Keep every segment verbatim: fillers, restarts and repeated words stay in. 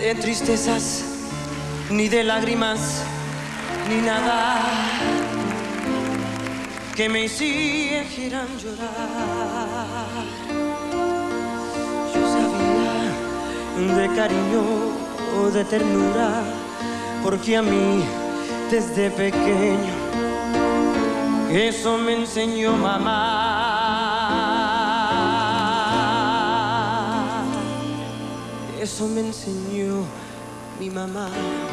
de tristezas, ni de lágrimas, ni nada que me hicieran llorar. Yo sabía de cariño o de ternura, porque a mí desde pequeño eso me enseñó mamá. Eso me enseñó mi mamá.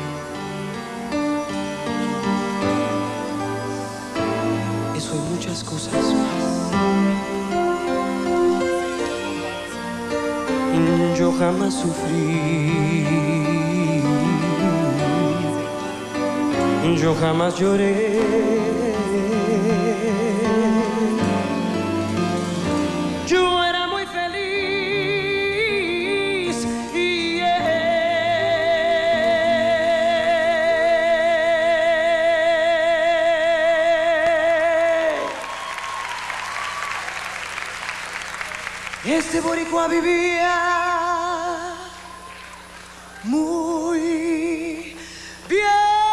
Eso y muchas cosas más. Yo jamás sufrí, yo jamás lloré, yo era muy feliz y yeah. Este boricua vivía muy bien.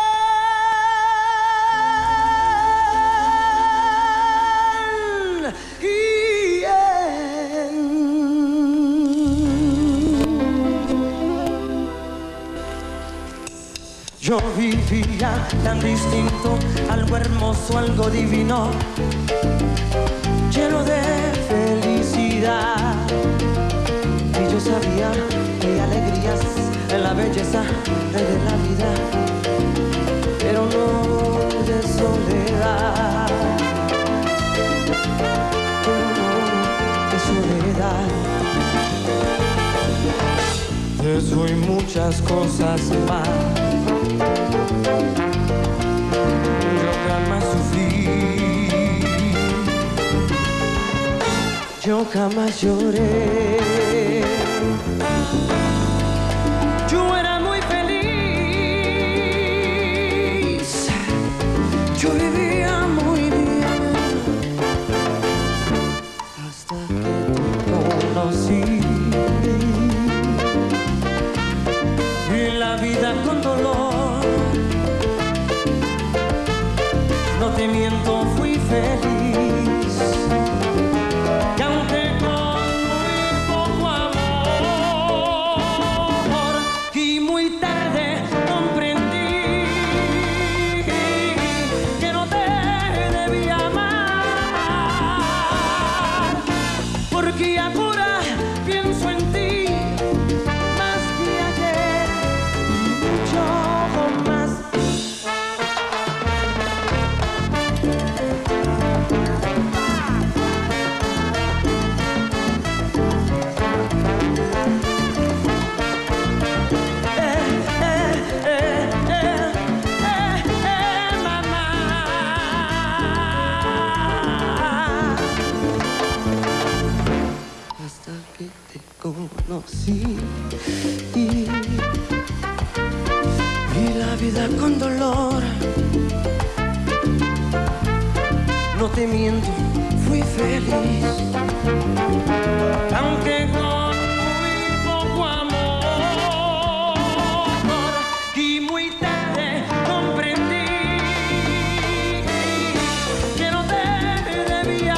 Yo vivía tan distinto, algo hermoso, algo divino, lleno de felicidad. Y yo sabía que alegrías en la belleza de la vida, pero no de soledad, pero no de soledad. De eso y muchas cosas más. Yo jamás sufrí, yo jamás lloré, yo era muy feliz, yo vivía muy bien, hasta que te conocí. Y la vida con dolor, no te miento, fui feliz. Y aunque con muy poco amor, y muy tarde comprendí que no te debía amar, porque ahora pienso en ti más que ayer, mucho más. Hasta que te conocí y, y la vida con dolor, no te miento, fui feliz, aunque con muy poco amor, y muy tarde comprendí que no te debía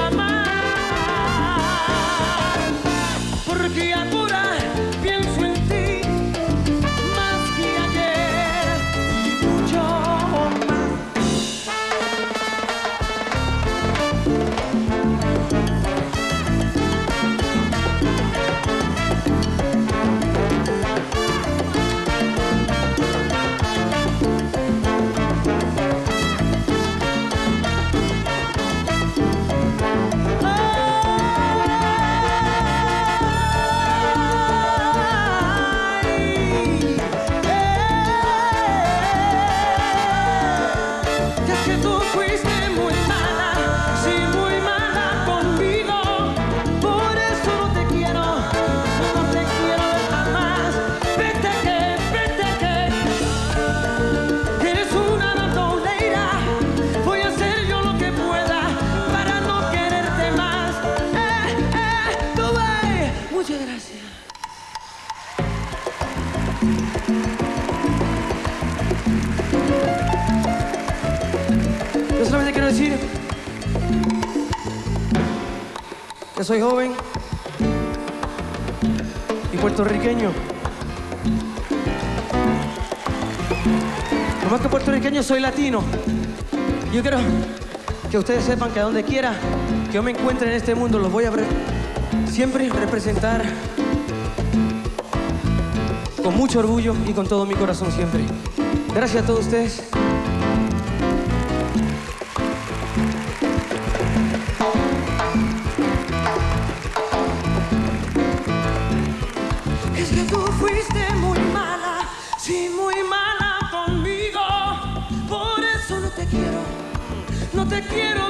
amar, porque ahora pienso en ti más que ayer y mucho más. Muchas gracias. que soy joven y puertorriqueño. No más que puertorriqueño, soy latino. Yo quiero que ustedes sepan que a donde quiera que yo me encuentre en este mundo, los voy a siempre representar con mucho orgullo y con todo mi corazón siempre. Gracias a todos ustedes. Es que tú fuiste muy mala, sí, muy mala conmigo. Por eso no te quiero, no te quiero.